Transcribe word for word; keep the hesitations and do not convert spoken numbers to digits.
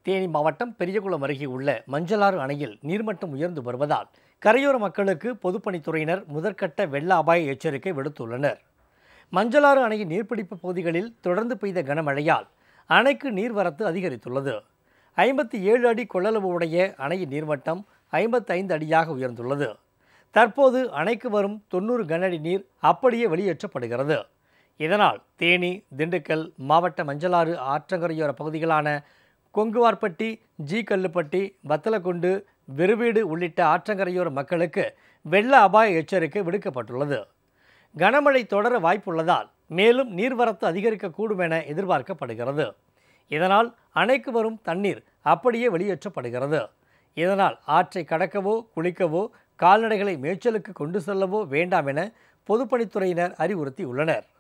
தேனி மாவட்டம் பெரியகுளம் அருகே உள்ள மஞ்சளாறு அணையில் நீர்மட்டம் உயர்ந்து வருவதால் கரையோர மக்களுக்கு பொதுப்பணித்துறையினர் முதற்கட்ட வெள்ள அபாய எச்சரிக்கை விடுத்துள்ளனர். மஞ்சளாறு அணையின் நீர்பிடிப்பு பகுதிகளில் தொடர்ந்து பெய்த கனமழையால் அணைக்கு நீர்வரத்து அதிகரித்துள்ளது. ஐம்பத்தி ஏழு அடி கொள்ளளவு உடைய அணையின் நீர்மட்டம் ஐம்பத்தி ஐந்து அடியாக உயர்ந்துள்ளது. தற்போது அணைக்கு வரும் தொண்ணூறு கனஅடி நீர் அப்படியே வெளியேற்றப்படுகிறது. இதனால் தேனி, திண்டுக்கல் மாவட்ட மஞ்சளாறு ஆற்றங்கரையோர பகுதிகளான கொங்குவார்பட்டி, ஜி கல்லுப்பட்டி, வத்தலக்குண்டு, வெறுவீடு உள்ளிட்ட ஆற்றங்கரையோர மக்களுக்கு வெள்ள அபாய எச்சரிக்கை விடுக்கப்பட்டுள்ளது. கனமழை தொடர வாய்ப்புள்ளதால் மேலும் நீர்வரத்து அதிகரிக்கக்கூடும் என எதிர்பார்க்கப்படுகிறது. இதனால் அணைக்கு வரும் தண்ணீர் அப்படியே வெளியேற்றப்படுகிறது. இதனால் ஆற்றை கடக்கவோ, குளிக்கவோ, கால்நடைகளை மேய்ச்சலுக்கு கொண்டு செல்லவோ வேண்டாம் என பொதுப்பணித்துறையினர் அறிவுறுத்தியுள்ளனர்.